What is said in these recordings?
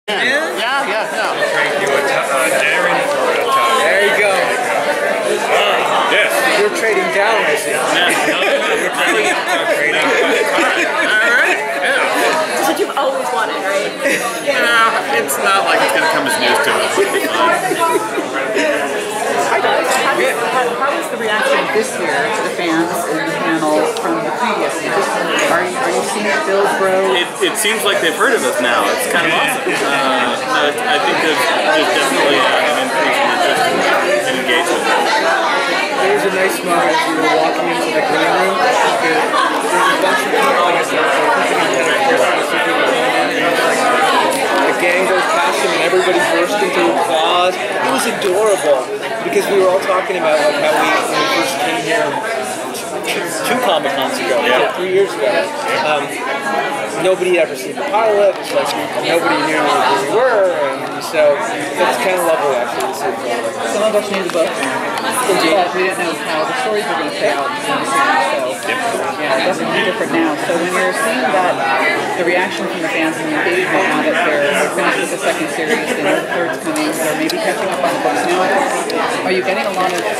Yeah. Thank you, Naren, for a time. There you go. Yes. You're trading down, I see. No, we're trading. Alright, yeah. That's what you've always wanted, right? Yeah, it's not like it's going to come as news to us. How was the reaction this year to the fans in the panel from the previous year? Are you seeing it build, bro? It seems like they've heard of us now. It's kind of awesome. I think there's definitely an increase in interest and engagement. There was a nice moment as we were walking into the green room. There's a bunch of people, I guess, a gang goes past him and everybody burst into applause. It was adorable because we were all talking about like how when we first came here two Comic-Cons ago, 3 years ago. Nobody had ever seen the pilot. It's like nobody knew who we were, and so it's kind of lovely actually to see. Some of us knew the book, but we didn't know how the stories were going to play out in the series. So yeah, it's definitely different now. So when you're seeing that, the reaction from the fans and the engagement now that they're finished with the second series, they know the third's coming, they're maybe catching up on the books now. Are you getting a lot of,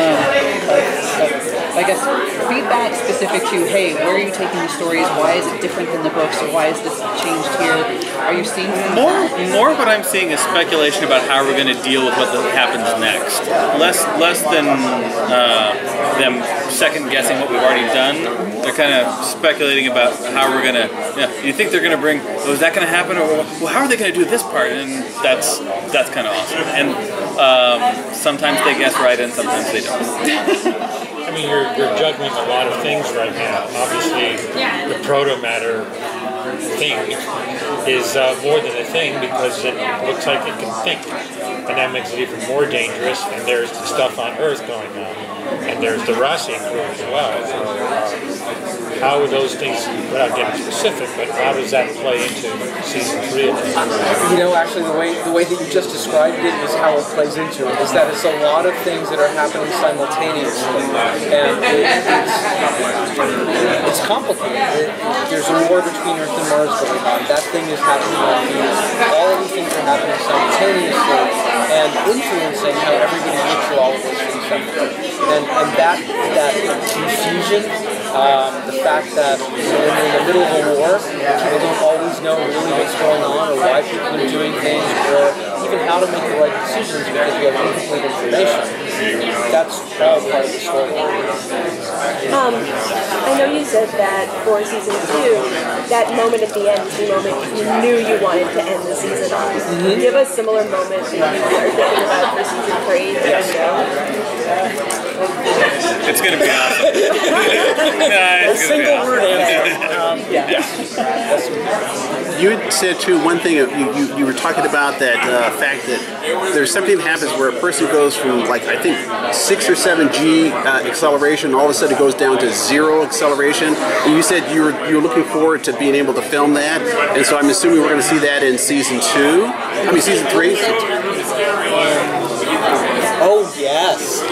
I guess, feedback specific to, hey, where are you taking the stories? Why is it different than the books? Or why is this changed here? Are you seeing more what I'm seeing is speculation about how we're going to deal with what happens next. Less than them second guessing what we've already done. They're kind of speculating about how we're going to. You think they're going to bring? Oh, is that going to happen? Or well, how are they going to do this part? And that's kind of awesome. And sometimes they guess right, and sometimes they don't. I mean, you're juggling a lot of things right now. Obviously, the proto-matter thing is more than a thing because it looks like it can think. And that makes it even more dangerous. And there's the stuff on Earth going on. And there's the Rossian crew as well. How are those things, without getting specific, but how does that play into season 3 of it? You know, actually, the way that you just described it is how it plays into it. Is that it's a lot of things that are happening simultaneously, and it's complicated. There's a war between Earth and Mars going on. That thing is happening on Venus. All of these things are happening simultaneously and influencing how everybody looks at all of those things separately. And that confusion. The fact that when you're in the middle of a war, people don't always know really what's going on or why people are doing things or even how to make the right decisions because you have incomplete information. That's all part of the story. I know you said that for season 2, that moment at the end is the moment you knew you wanted to end the season on. Do you have a similar moment that you are thinking about for season 3? Yes. It's going to be awesome. A single word answer. You had said too one thing. You were talking about that fact that there's something that happens where a person goes from like I think 6 or 7 G acceleration, all of a sudden it goes down to 0 acceleration. And you said you were looking forward to being able to film that, and so I'm assuming we're going to see that in season 2. I mean season 3. Oh yes.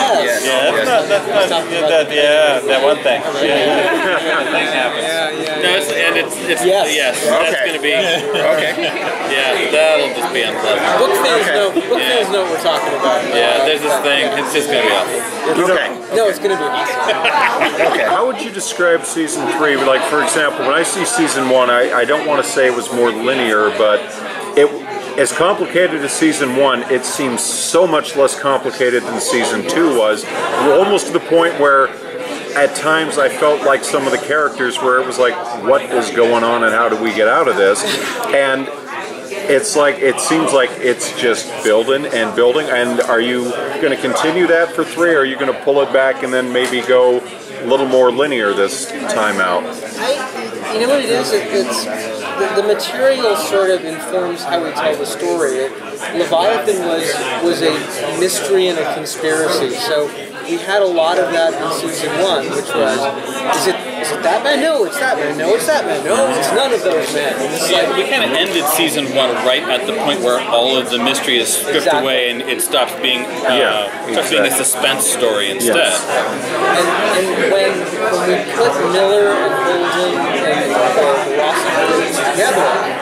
That one thing. That thing happens. No, it's yes. That's going to be okay. Yeah, that'll just be unpleasant. Book fans know what we're talking about. Yeah, there's this thing. It's just going to be awesome. Okay. No, it's going to be awesome. Okay. How would you describe season 3? Like, for example, when I see season 1, I don't want to say it was more linear, but as complicated as season 1, it seems so much less complicated than season 2 was. Almost to the point where at times I felt like some of the characters where it was like, what is going on and how do we get out of this? And it's like, it seems like it's just building and building. And are you going to continue that for 3? Or are you going to pull it back and then maybe go a little more linear this time out? You know what it is? It's the material sort of informs how we tell the story. Leviathan was a mystery and a conspiracy. So we had a lot of that in season 1, which was, is it that man? No, it's that man. No, it's that man. No, it's none of those men. We kind of ended season 1 right at the point where all of the mystery is stripped away and it stops being a suspense story instead. Yes. And when we put Miller and Holden and the Rossi together,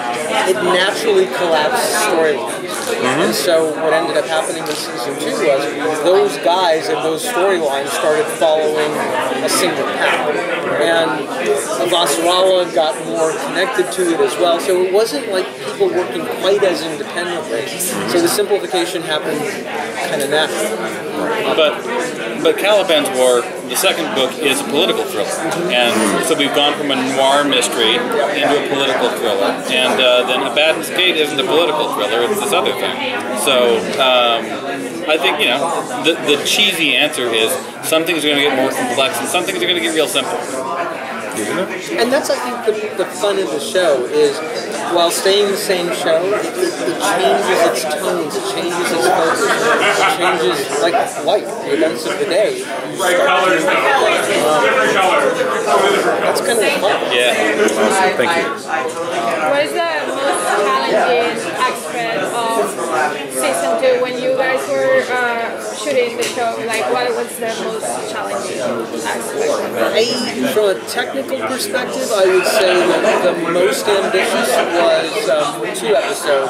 it naturally collapsed storylines. And so what ended up happening in season 2 was those guys and those storylines started following a single path. And Avasarala got more connected to it as well. So it wasn't like people working quite as independently. So the simplification happened kind of naturally. But Caliban's War, the second book, is a political thriller, and so we've gone from a noir mystery into a political thriller, and then Abaddon's Gate isn't a political thriller; it's this other thing. So I think the cheesy answer is some things are going to get more complex, and some things are going to get real simple. And that's, I think, the fun of the show is, while staying the same show, it changes its tones, it changes its focus, it changes, like light, the events of the day. That's kind of fun. Yeah. Thank you. What is the most challenging aspect of season 2 when you guys were shooting the show? Like, what was the most challenging aspect? From a technical perspective, I would say that the most ambitious was 2 episodes.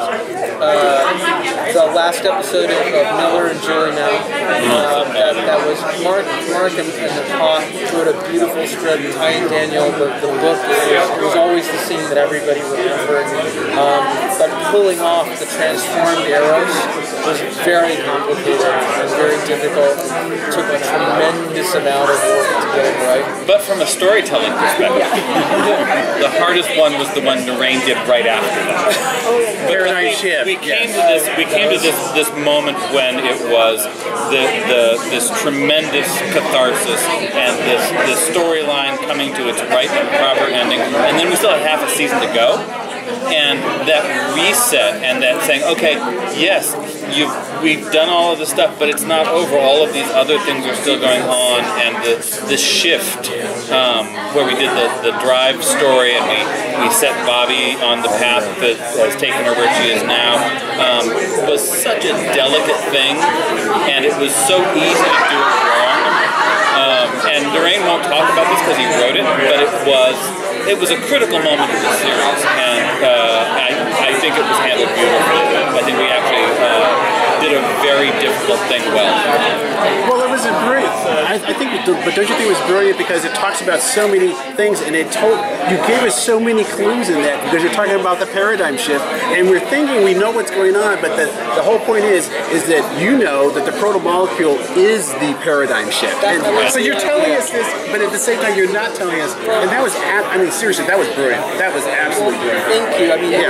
The last episode of Miller and Julie Now. That was Mark and Hawk wrote a beautiful script. Ty and Daniel, the book, it was always the scene that everybody remembered. But pulling off the transformed arrows was very complicated and very difficult. It took a tremendous amount of work to get it right. But from a storytelling perspective, the hardest one was the one Naren did right after that. Paradigm shift. We came to this moment when it was this tremendous catharsis and this storyline coming to its right and proper ending, and then we still had half a season to go. And that reset and that saying, okay, yes, we've done all of this stuff, but it's not over. All of these other things are still going on, and the shift where we did the drive story and we set Bobby on the path that has taken her where she is now was such a delicate thing, and it was so easy to do it wrong. And Naren won't talk about this because he wrote it, but it was a critical moment of the series, and I think it was handled beautifully. I think we actually did a very difficult thing well. Well, it was brilliant. I think, but don't you think it was brilliant because it talks about so many things, and you gave us so many clues in that because you're talking about the paradigm shift, and we're thinking we know what's going on, but the whole point is that you know that the proto-molecule is the paradigm shift. And so you're telling us this, but at the same time you're not telling us, and that was, seriously, that was brilliant. That was absolutely brilliant. Thank you. I mean,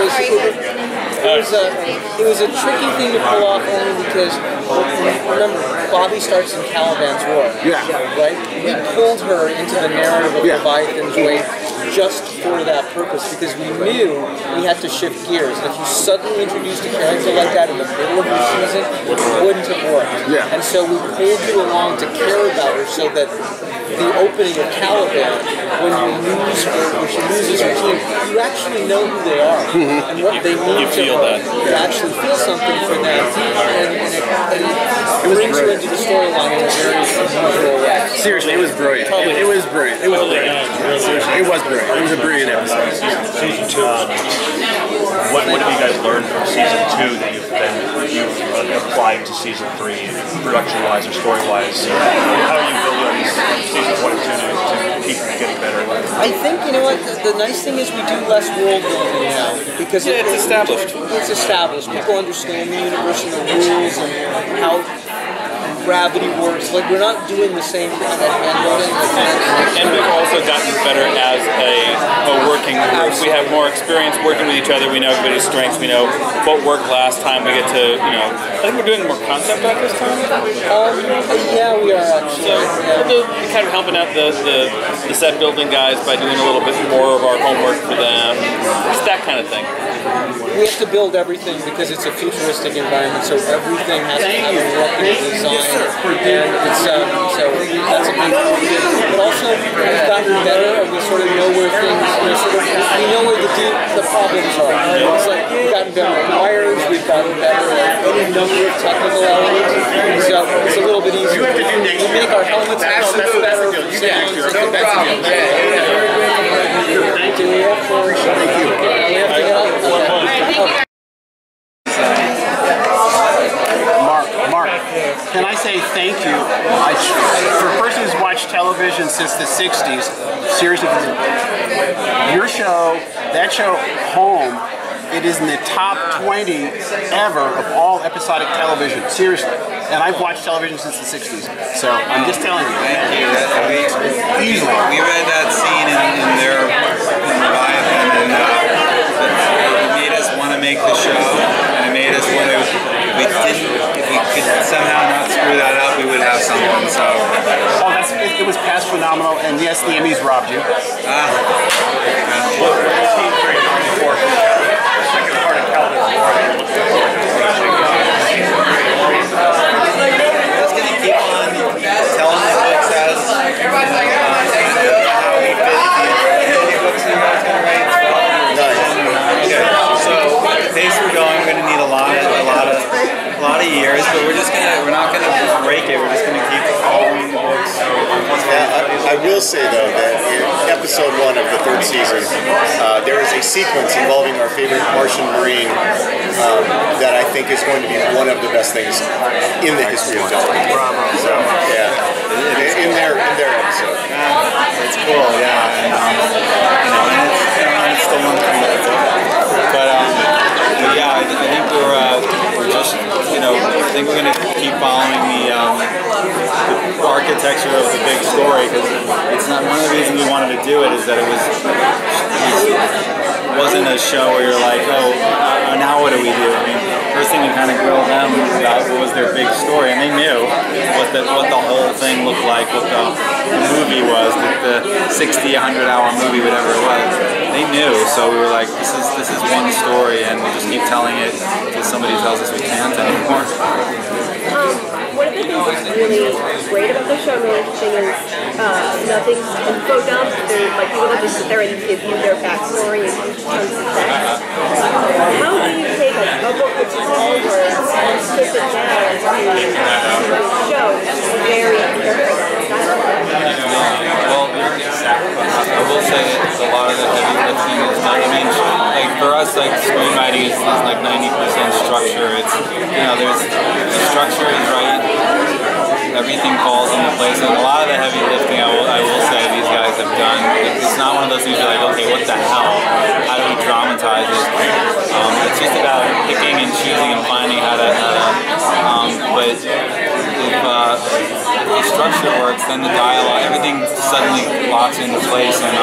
it was a tricky thing to pull off only because, remember, Bobby starts in Caliban's War. Yeah. Right? We pulled her into the narrative of Leviathan's Way just for that purpose because we knew we had to shift gears. And if you suddenly introduced a character like that in the middle of the season, it wouldn't have worked. Yeah. And so we pulled you along to care about her so that the opening of Caliban, when you lose her, when she loses her team, you actually know who they are and what they mean to her. You actually feel something for them, and it brings you into the storyline in a very unusual way. Seriously, it was brilliant. It was brilliant. It was brilliant. It was brilliant. It was a brilliant episode. Season 2. What have you guys learned from season 2 that you've applied to season 3, production-wise or story-wise? How are you building season 1 and 2 to keep getting better? I think, you know what, the nice thing is we do less world building now because it's established. It's established. People understand the universe and the rules and how gravity works. Like, we're not doing the same kind of hand building. And we've also gotten better as a working group. We have more experience working with each other. We know everybody's strengths. We know what worked last time. We get to, I think we're doing more concept art this time. Yeah, we are actually. So we're kind of helping out the set building guys by doing a little bit more of our homework for them. Just that kind of thing. We have to build everything because it's a futuristic environment, so everything has to have a working design. And it's so that's a big thing. But also we've gotten better, and we sort of know where things, we know where the problems are. It's like we've gotten better at wires, we've gotten better at any number of technical elements. So it's a little bit easier. We make our helmets better. Do we have to? Thank you. thank you. For a person who's watched television since the 60s, seriously, your show, that show, Home, it is in the top 20 ever of all episodic television. Seriously. And I've watched television since the 60s. So I'm just telling you. Thank you. Easily. We read that scene in their Leviathan, and it made us want to make the show, and it made us want to. If we could somehow not screw that up, we would have something. So. Oh, it was past phenomenal, and yes, the Emmys robbed you. Just gonna keep on telling the books as how we fit the books you guys gonna write. Okay, so the pace we're going, we're gonna need a lot of years, but we're not gonna break it. We're just gonna keep following the books. I will say though that in episode 1 of the 3rd season, there is a sequence involving our favorite Martian Marine that I think is going to be one of the best things in the history of television. So yeah, in their episode. It's cool, yeah, and it's still one thing. But yeah, I think we're just I think we're gonna keep following the architecture of the big story, because it's not one of the reasons we wanted to do it is that it wasn't a show where you're like, now what do we do? I mean, first thing we kind of grilled them about what was their big story, and they knew what the whole thing looked like, what the movie was, the 60, 100-hour movie, whatever it was. They knew, so we were like, this is one story, and we'll just keep telling it until somebody tells us we can't anymore. One of the things that's really great about the show, really interesting, is nothing's info dump. Like, people that just sit there and give you their backstory and huge chunks of text. How do you take a book which is all words and strip it down to a show which is very different style? Well, I will say it's a lot of the heavy lifting is not, I mean, like for us, like screenwriting is like 90% structure. It's, there's the structure is right, everything falls into place, and a lot of the heavy lifting I will say these guys have done. It's not one of those things you're like, okay, what the hell? How do we dramatize it? It's just about picking and choosing and finding how to but if the structure works, then the dialogue, everything suddenly locks into place, and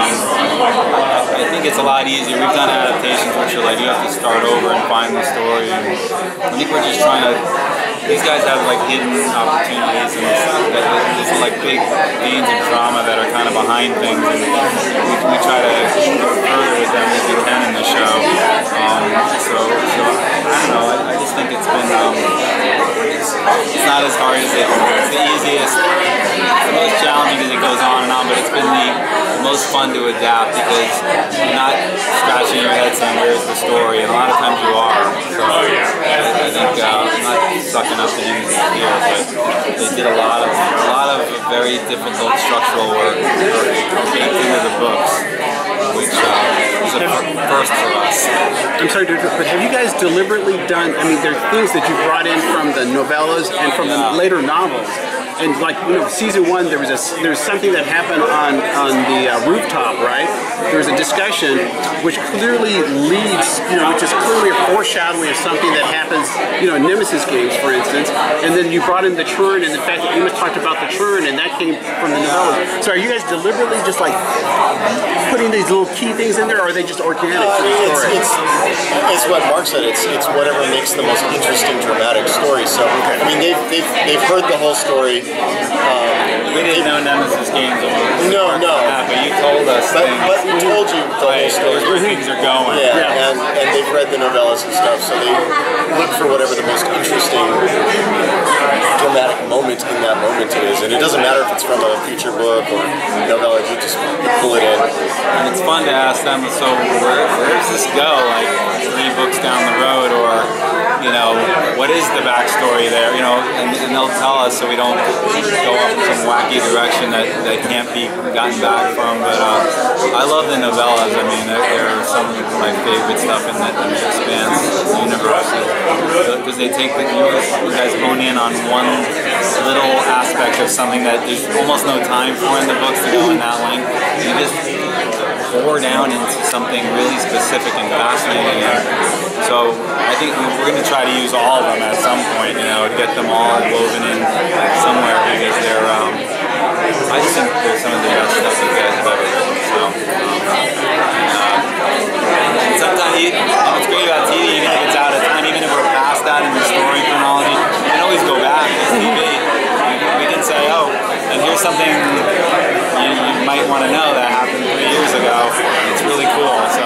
I think it's a lot easier. We've done adaptations which are like you have to start over and find the story, and I think we're just trying to. These guys have like hidden opportunities, and there's like big veins of drama that are kind of behind things, and we try to further with them as we can in the show. So I don't know. I just think it's been it's not as hard as it's the easiest. It's the most challenging because it goes on and on, but it's been the most fun to adapt because you're not scratching your head saying where's the story, and a lot of times you are. So I think I'm not sucking up to him here, but they did a lot of very difficult structural work baked into the books, which is a first for us. I'm sorry to interrupt, but have you guys deliberately done, I mean, there are things that you brought in from the novellas and from the later novels. And like, season 1, there was something that happened on the rooftop, right? There was a discussion which clearly leads, which is clearly a foreshadowing of something that happens, in Nemesis games, for instance. And then you brought in the churn, and the fact that Amos talked about the churn, and that came from the novellas. So are you guys deliberately just like putting these little key things in there, or are they just organic to the story? It's what Mark said. It's whatever makes the most interesting, dramatic story. So I mean, they've heard the whole story. We didn't know Nemesis games. No. But you told us. But we told you the whole story. Where things are going. Yeah. And they've read the novellas and stuff, so they look for whatever the most interesting, dramatic moment in that moment is. And it doesn't matter if it's from a future book or novella. You just pull it in. And it's fun to ask them. So where does this go? Like 3 books down the road, or what is the backstory there? And they'll tell us so we don't go off in some wacky direction that can't be gotten back from. But I love the novellas. I mean, they're some of my favorite stuff in the Expanse universe, because they take you guys hone in on one little aspect of something that there's almost no time for in the books to go in that length. You just pour down into something really specific and fascinating. And so I think we're going to try to use all of them at some point, you know, get them all woven in somewhere because they're, I just think they're some of the best stuff you guys have ever written. So, sometimes what's great about TV, even if it's out of time, even if we're past that in the story chronology, we can always go back to TV. We can say, oh, and here's something you might want to know that happened 3 years ago. It's really cool. So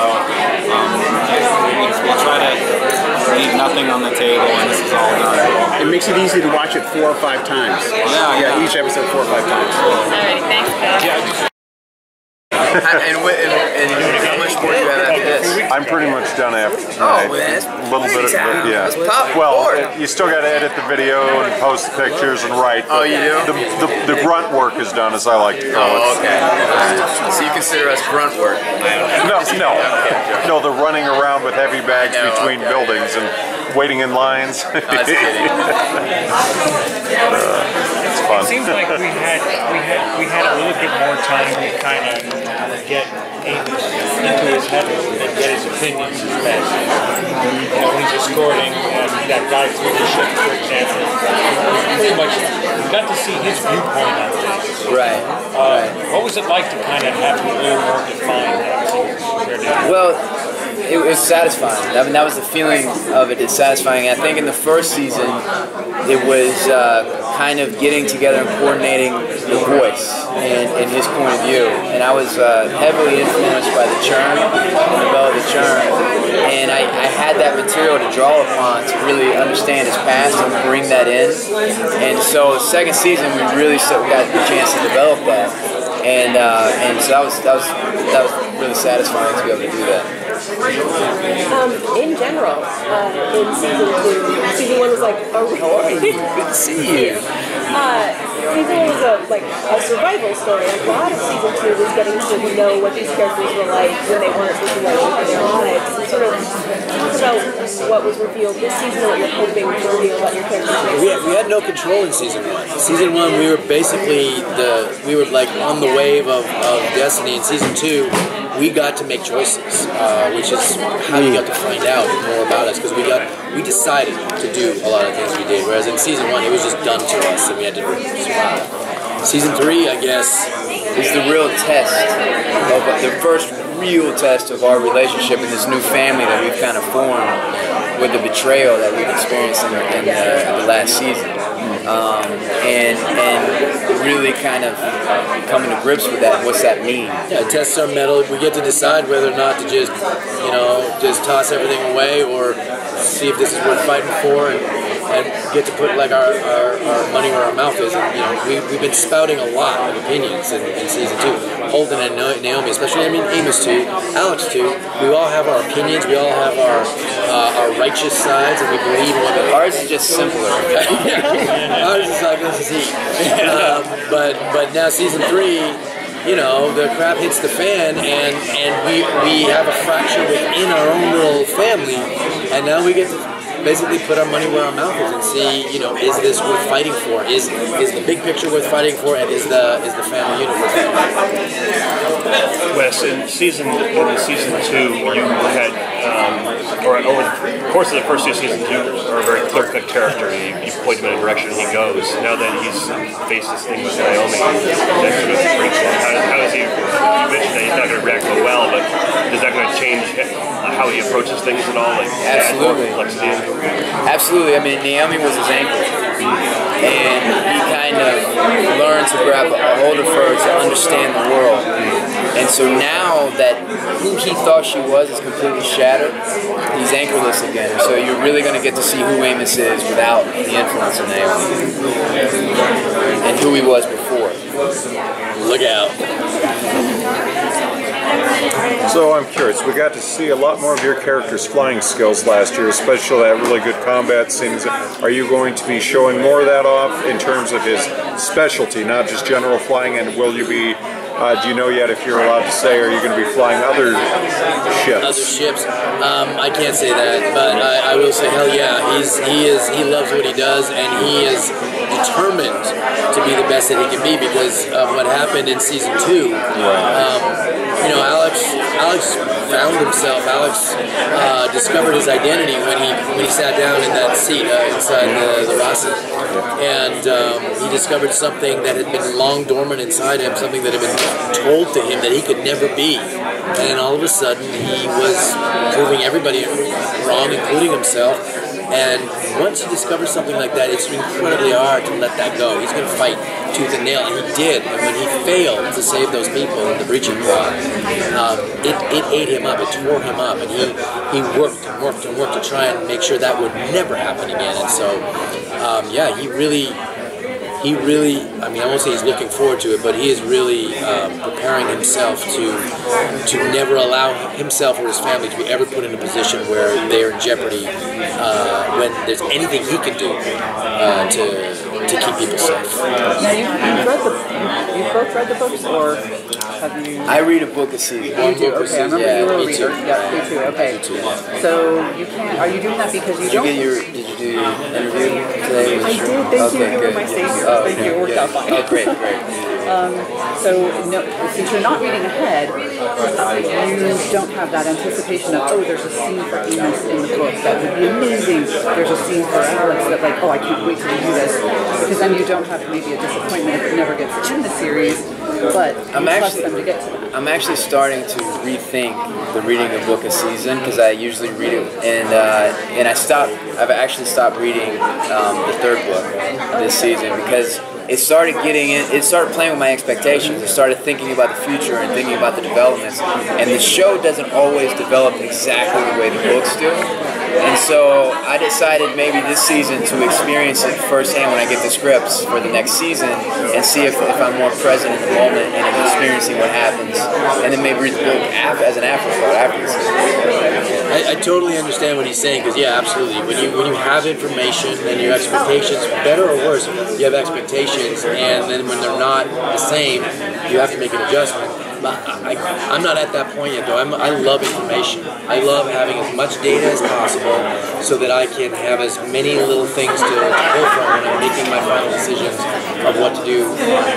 we'll try to leave nothing on the table when this is all done. It makes it easy to watch it 4 or 5 times. Yeah, each episode 4 or 5 times. All right, thanks, guys. And how much more do you have after this? I'm pretty much done after Oh, tonight. man, that's A little bit of time. yeah. That's Well, you still got to edit the video and post the pictures and write. Oh, you do? The grunt work is done, as I like to call it. Oh, okay. So you consider us grunt work? No, the running around with heavy bags between buildings and waiting in lines. That's kidding. It's fun. It seems like we had a little bit more time to kind of get Amos into his head and get his opinions as best. You know, when he's escorting that guy through the ship, for example, pretty much we got to see his viewpoint on things. Right. What was it like to kind of have a little more defined that? Well, it was satisfying. I mean, that was the feeling of it. It's satisfying. I think in the first season, it was kind of getting together and coordinating the voice and his point of view. And I was heavily influenced by the churn, the novella The Churn. And I had that material to draw upon to really understand his past and bring that in. And so second season, we really got the chance to develop that. And so that was really satisfying to be able to do that. In general, in season 1 was like, oh, how are you? Good to see you. Season 1 was a survival story. A lot of season 2 was getting to know what these characters were like when they weren't situated in their lives. And sort of talk about what was revealed this season, what you're hoping to reveal about your characters. We had no control in season 1. Season 1, we were basically like on the wave of Destiny. In season 2, we got to make choices, which is how you got to find out more about us, because we decided to do a lot of things we did, whereas in season 1 it was just done to us and we had to survive. Season 3, I guess, is the real test of the first real test of our relationship in this new family that we've kind of formed with the betrayal that we've experienced in the last season. And really kind of coming to grips with that. What's that mean? Yeah, it tests our mettle. We get to decide whether or not to just toss everything away or see if this is worth fighting for, and get to put like our money where our mouth is. And we've been spouting a lot of opinions in season 2. Holden and Naomi, especially, Amos too, Alex too. We all have our opinions. We all have our righteous sides, and we believe in what ours is just simpler. Ours is like, this is heat. But now season 3, the crap hits the fan, and we have a fracture within our own little family, and now we get to basically put our money where our mouth is and see, is this worth fighting for? Is the big picture worth fighting for, and is the family unit worth fighting for? Wes, in season 2, you had, or over the course of the first 2 seasons, you are a very clear-cut character. You point him in a direction and he goes. Now that he's faced this thing with Naomi, that sort of breaks it. How does he? You mentioned that he's not going to react so well, but is that going to change how he approaches things at all? Absolutely. Absolutely. Naomi was his anchor, and he kind of learned to grab a hold of her to understand the world. And so now that who he thought she was is completely shattered, he's anchorless again. And so you're really going to get to see who Amos is without the influence of Naomi, and who he was before. Look out. So I'm curious, we got to see a lot more of your character's flying skills last year, especially that really good combat scenes. Are you going to be showing more of that off in terms of his specialty, not just general flying, and will you be Do you know yet if you're allowed to say, or are you going to be flying other ships? Other ships. I can't say that, but I will say, hell yeah, he loves what he does, and he is determined to be the best that he can be because of what happened in season 2. You know, Alex found himself. Alex discovered his identity when he sat down in that seat inside the Rossi, and he discovered something that had been long dormant inside him, something that had been told to him that he could never be. And then all of a sudden, he was proving everybody wrong, including himself. And once you discover something like that, it's incredibly hard to let that go. He's going to fight tooth and nail, and he did. And when he failed to save those people in the breaching pod, it ate him up, it tore him up, and he worked and worked and worked to try and make sure that would never happen again. And so, yeah, he really, I mean, I won't say he's looking forward to it, but he is really preparing himself to never allow himself or his family to be ever put in a position where they're in jeopardy when there's anything he can do to keep people safe. Now, you've both read the books, or have you? I read a book a season. You do? Okay, I remember you were a reader. Yeah, me too. Okay. So you can't. Are you doing that because you don't? Did you do your interview today? I did. Thank you. You were my savior. Thank you. It worked out fine. Oh, great. So no, since you're not reading ahead, you don't have that anticipation of, oh, there's a scene for Amos in the book that would be amazing. There's a scene for Alex that, like, oh, I can't wait to do this, because then you don't have maybe a disappointment if it never gets in the series. But you trust them to get to that. I'm actually starting to rethink the reading a book a season because I usually read it, and I've actually stopped reading the third book this season because it started playing with my expectations. I started thinking about the future and thinking about the developments, and the show doesn't always develop exactly the way the books do. And so I decided maybe this season to experience it firsthand when I get the scripts for the next season and see if I'm more present in the moment and I'm experiencing what happens, and then maybe read the book as an afterthought after the season. I totally understand what he's saying, because yeah, absolutely. When you have information and your expectations, better or worse, you have expectations, and then when they're not the same, you have to make an adjustment. I'm not at that point yet, though. I love information. I love having as much data as possible so that I can have as many little things to pull from when I'm making my final decisions of what to do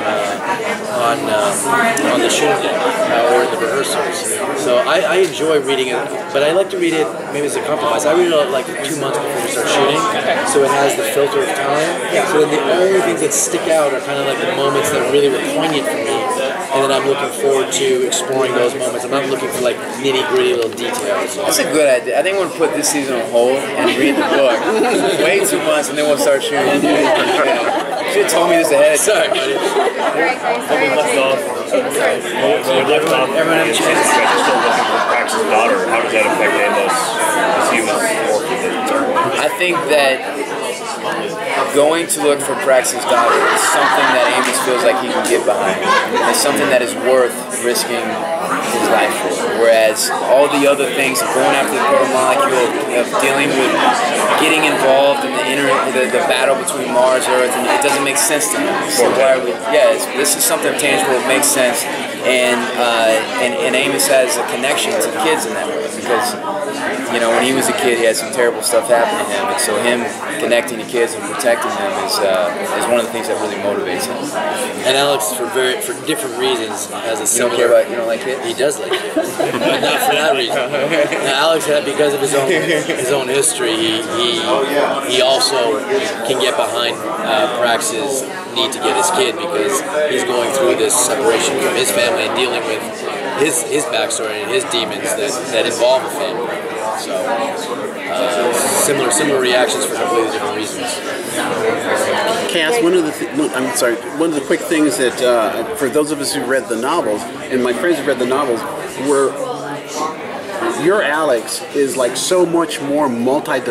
on the shooting day or in the rehearsals. So I enjoy reading it, but I like to read it maybe as a compromise. I read it like 2 months before we start shooting, so it has the filter of time. So then the only things that stick out are kind of like the moments that really were poignant for me. And then I'm looking forward to exploring those moments. I'm not looking for like nitty-gritty little details. That's a good idea. I think we're going to put this season on hold and read the book. Wait 2 months and then we'll start shooting. You should have told me this ahead of time. Everyone left off. Everyone had a chance. You guys are still looking for Prax's daughter. How does that affect Amos as he was orphaned? I think that going to look for Prax's daughter is something that Amos feels like he can get behind. It's something that is worth risking his life for. Whereas all the other things of going after the proto-molecule, of dealing with getting involved in the battle between Mars and Earth, and it doesn't make sense to him. So why are we? Yeah, this is something tangible. It makes sense, and Amos has a connection to kids in that way because when he was a kid, he had some terrible stuff happen to him, and so him connecting to kids and protecting them is one of the things that really motivates him. And Alex, for different reasons, has a similar. You don't like kids? He does like kids, but not for that reason. Now, Alex, because of his own history, he also can get behind Prax's need to get his kid because he's going through this separation from his family and dealing with his backstory and his demons that involve the family. So similar reactions for completely different reasons. Cas, one of the quick things that for those of us who read the novels, and my friends who read the novels, were your Alex is like so much more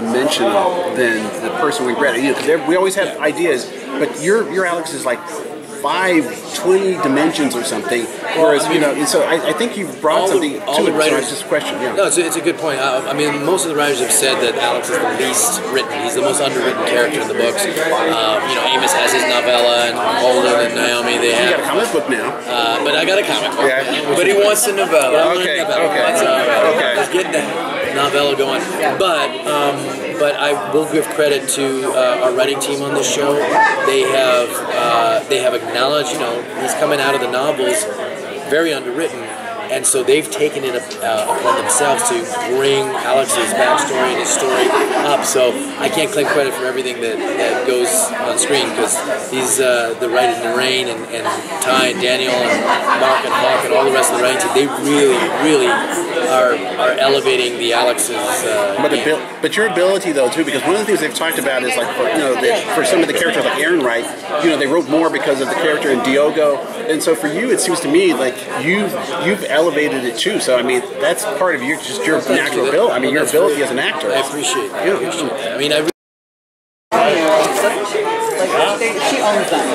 multi-dimensional than the person we read. We always have ideas, but your Alex is like 20 dimensions or something. Whereas, you know, and so I think you've brought something to it. So it's just a question, yeah. No, it's a good point. I mean, most of the writers have said that Alex is the least written. He's the most underwritten character in the books. You know, Amos has his novella, and Holden and Naomi, they have... You got a comic book now. But I got a comic book. Yeah. But he wants a novella. Okay. Let's get that novella going. But I will give credit to our writing team on this show. They have acknowledged, you know, he's coming out of the novels very underwritten, and so they've taken it upon themselves to bring Alex's backstory and his story up. So I can't claim credit for everything that goes on screen, because these the writers, Naren and Ty and Daniel and Mark and Hawk and all the rest of the writing team, they really are elevating the Alex's. But your ability though too, because one of the things they've talked about is like for some of the characters like Aaron Wright, you know, they wrote more because of the character in Diogo, and so for you it seems to me like you've elevated it too. So I mean that's part of your natural ability. I mean your ability as an actor. I appreciate that. Yeah. I mean I. She owns them.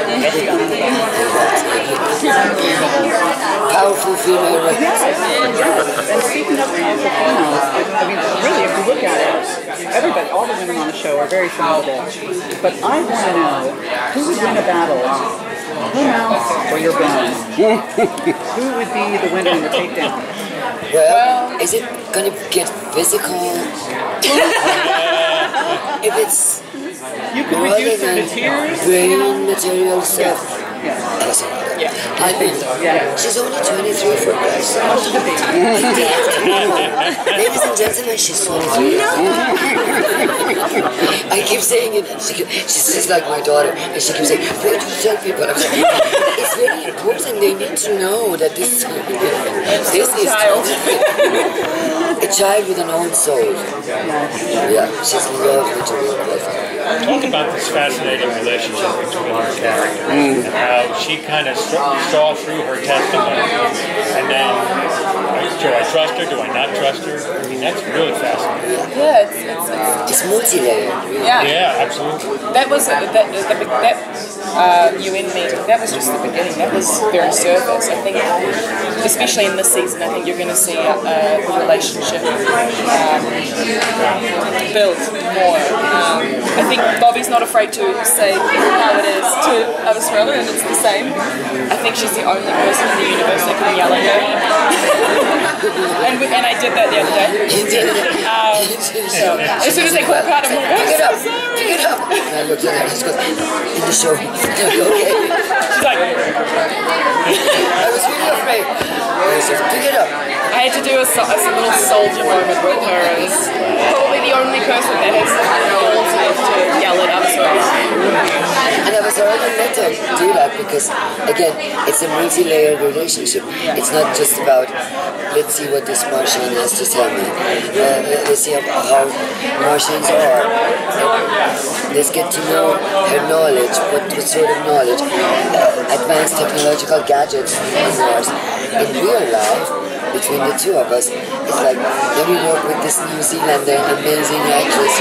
Powerful female. Yes. And speaking of powerful females, I mean, really, if you look at it, everybody, all the women on the show are very formidable. But I want to know who would win a battle, her mouth or your bones? Who would be the winner in the takedown? Well, is it gonna get physical? If it's you can reduce it to tears. Brain material stuff. Yeah. I mean, she's only 23 for us. Ladies and gentlemen, she's 23. No. I keep saying it. She's like my daughter, and she keeps saying, "Why do you tell people?" I'm like, it's very important. They need to know that this is a child with an old soul. Yeah, she's lovely to work with. Talk about this fascinating relationship between her characters and how she kind of saw through her testimony, and then do I trust her? Do I not trust her? I mean, that's really fascinating. Yeah, it's multi-layered. Yeah, absolutely. That was UN meeting. That was just the beginning. That was very surface. I think, especially in this season, I think you're going to see the relationship build more. I think Bobby's not afraid to say how it is to Aghdashloo, and it's the same. I think she's the only person in the universe that can yell at her. and I did that the other day. So, as soon as they called out, I'm like, pick it up, pick it up. And I looked at her and she goes, in the show. Okay. She's like, I was really afraid. I said, pick it up. I had to do a little soldier moment with her as probably the only person that has the balls enough to yell at Aghdashloo. And I was already let her do that because, again, it's a multi-layered relationship. It's not just about, let's see what this Martian has to tell me. Let's see how Martians are. Let's get to know her knowledge, what sort of knowledge. Advanced technological gadgets on Mars. In real life, between the two of us, it's like, let me work with this New Zealander, amazing actress,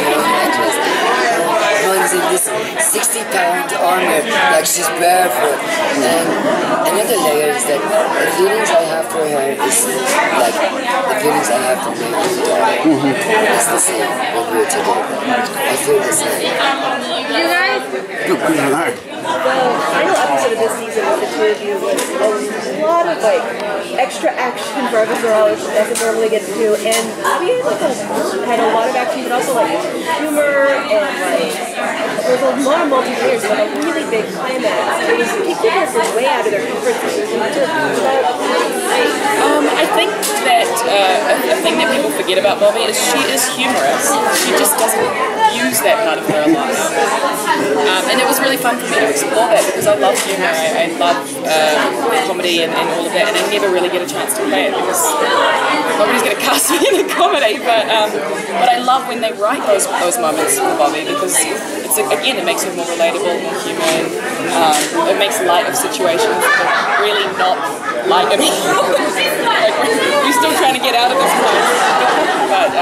runs in this 60-pound armor like she's barefoot. And another layer is that the feelings I have for her is like the feelings I have for my own daughter. It's the same when we're together. I feel the same. You guys? The final episode of this season with the two of you was a lot of like extra action for Aghdashloo as it normally gets to, and we had a lot of action, but also like humor and like there's a lot of multi-layers, like a really big climax. It was people were way out of their comfort zone. I think that a thing that people forget about Bobby is she is humorous. She just doesn't use that part of her a lot. And it was really fun for me to explore that because I love humor. I love comedy and all of that, and I never really get a chance to play it because nobody's going to cast me in a comedy. But I love when they write those moments for Bobby because it makes her more relatable, more human. It makes light of situations that really not light at all. Like we're still trying to get out of this place. But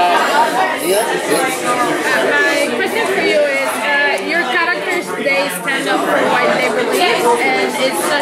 my question for you is, your characters, they stand up for what they believe, and it's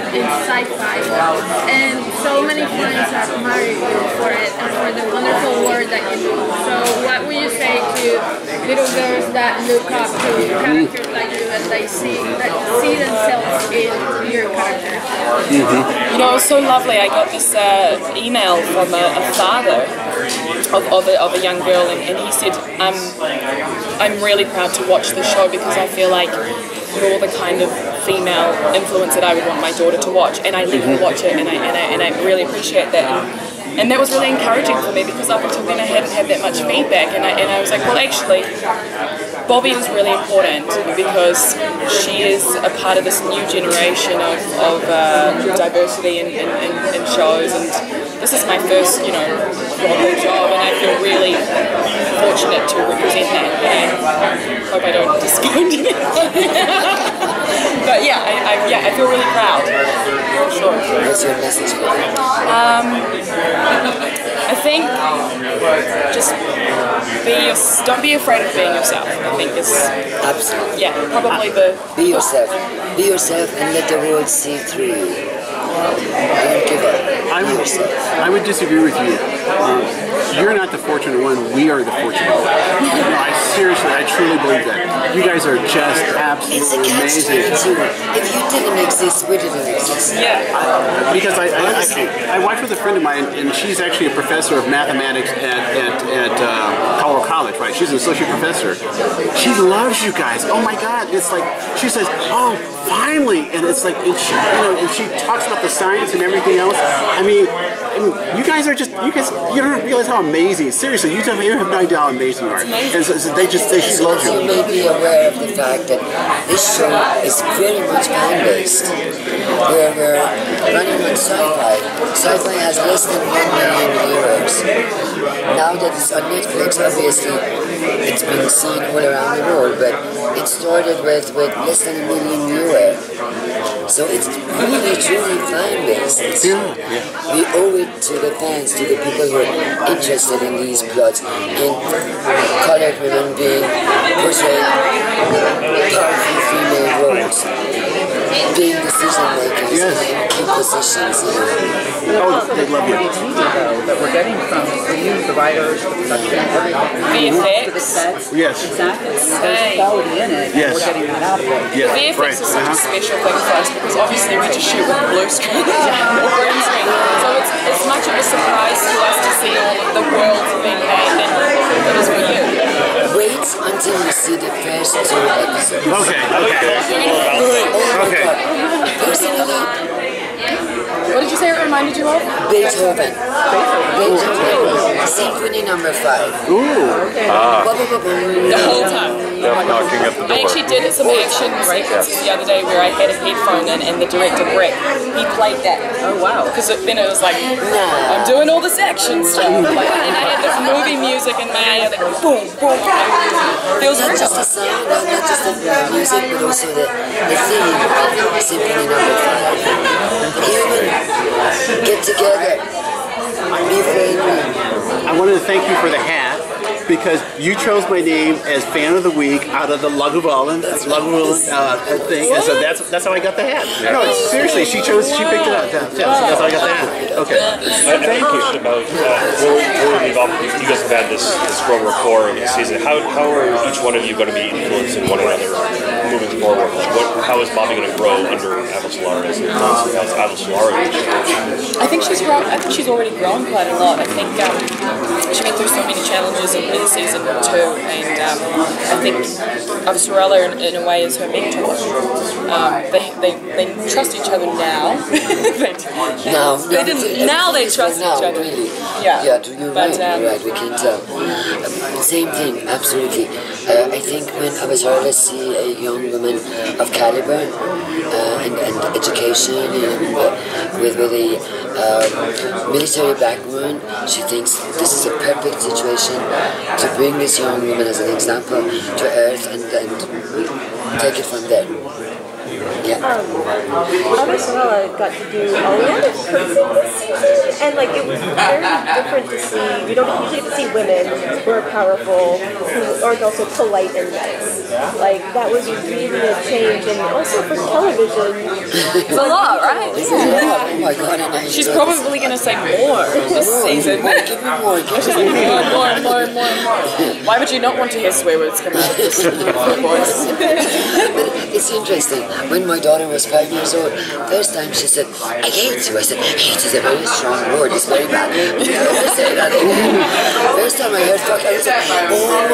it in SyFy, and so many fans admire you for it and for the wonderful work that you do. So what would you say to little girls that look up to characters like you and they see themselves in your characters? You know, it was so lovely. I got this email from a father of a young girl, and he said, I'm really proud to watch the show because I feel like you're the kind of female influence that I would want my daughter to watch, and I let her watch it, and I really appreciate that. And that was really encouraging for me because up until then I hadn't had that much feedback, and I was like, well, actually, Bobby is really important because she is a part of this new generation of diversity in shows, and this is my first, proper job, and I feel really fortunate to represent that, and I hope I don't disappoint anyone. But yeah, I feel really proud, for sure. What's your message for them? I think just don't be afraid of being yourself. I think is absolutely, yeah, probably the be yourself and let the world see through you. Don't give up. I would disagree with you. You're not the fortunate one. We are the fortunate one. I truly believe that. You guys are just absolutely amazing. If you didn't exist, we didn't exist. Yeah. Because I watched with a friend of mine, and she's actually a professor of mathematics at Colorado College, right? She's an associate professor. She loves you guys. Oh my God! It's like she says, "Oh, finally!" And it's like, and she talks about the science and everything else. I mean, you guys are you don't realize how amazing. Seriously, you have no idea how amazing you are. And so she loves you. You may be aware of the fact that this show is very much fan-based. We're running on SyFy. SyFy has less than 1 million viewers. Now that it's on Netflix, obviously, it's being seen all around the world, but it started with less than 1 million viewers. So it's really, truly fan-based. We owe it to the fans, to the people who are interested in these plots, in colored women being portrayed powerful female roles, being decision makers in key positions. They love you. That we're getting from you, the writers, the production, everything. VFX. To the sets. Yes. Exactly. There's quality in it, and we're getting that out of it. Yes. VFX is such a special thing for us because obviously we just shoot with blue screen or green screen. So it's much of a surprise to us to see all of the worlds being made than it is for you. Wait until you see the first 2 episodes. Okay. Personally, what did you say it reminded you of? Beethoven. Symphony number 5. Ooh. The whole time. Knocking at the door. I actually did some action sequences the other day where I had a headphone and the director, Brett, he played that. Oh, wow. Because then it was like, I'm doing all this action stuff. And I had this movie music in my ear, like boom, boom. Feels not real. just the sound, not just the music, but also the theme of Symphony number 5. Human, get together, be friendly. I wanted to thank you for the hat, because you chose my name as fan of the week out of the Lagavulin thing, and so that's how I got the hat. Yeah. No, seriously, she picked it up. So that's how I got the hat. Okay. Thank you. About where we leave off, you guys have had this real rapport in the season. How are each one of you going to be influencing one another moving forward? How is Bobby going to grow under Aghdashloo as Aghdashloo? I think she's grown. I think she's already grown quite a lot. I think she went through so many challenges in season 2, and I think Aghdashloo in a way is her mentor. They trust each other now. Now they trust each other. Really. Yeah, You're right. We can tell. Same thing, absolutely. I think when Aghdashloo see a young woman of caliber and education and with a military background, she thinks this is a perfect situation to bring this young woman as an example to Earth and take it from there. Adams got to do a lot of cursing this season, and like it was very different to see. We don't usually get to see women who are powerful, who aren't also polite and nice. Like that was really a change, and also for television, it's a lot, right? Yeah. Oh my god, she's probably going to say more this season. Give me more. More. Why would you not want to hear swear words come out of this voice? It's interesting. When my daughter was 5 years old, first time she said, I hate you. I said, hate is a very strong word. It's very bad. Say that. First time I heard fuck, I was like, oh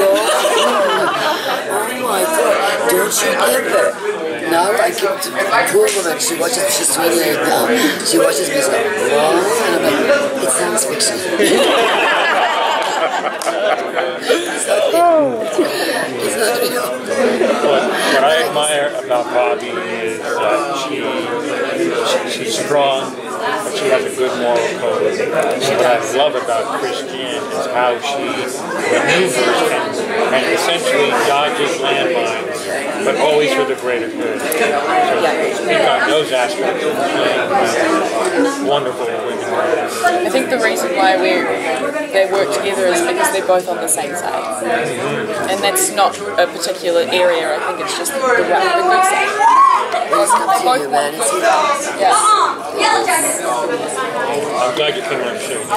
my god. Don't you ever. Now I get to poor woman, she watches, she's 28 now. She watches me and like, oh, and I'm like, it sounds fiction. It's not real. What I admire about Bobby is that she's strong, but she has a good moral code. What I love about Christiane is how she maneuvers and essentially dodges landmines, but always for the greater good. So speak on those aspects of playing wonderful women. I think the reason why they work together is because they're both on the same side. And that's not a particular area, I think it's just the good side. Both humanity. Yeah. I'm glad you came on the show.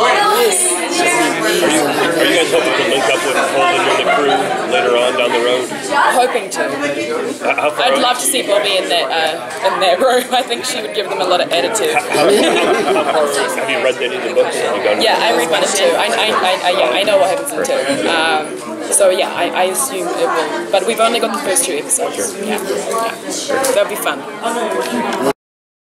Are you guys hoping to link up with Holden and the crew later on down the road? Hoping to. I'd love to see Bobby in that room. I think she would give them a lot of attitude. Have you read any of the books? Yeah, I read 1 and 2. I know what happens in 2. So yeah, I assume it will. But we've only got the first 2 episodes. Yeah. That'll be fun.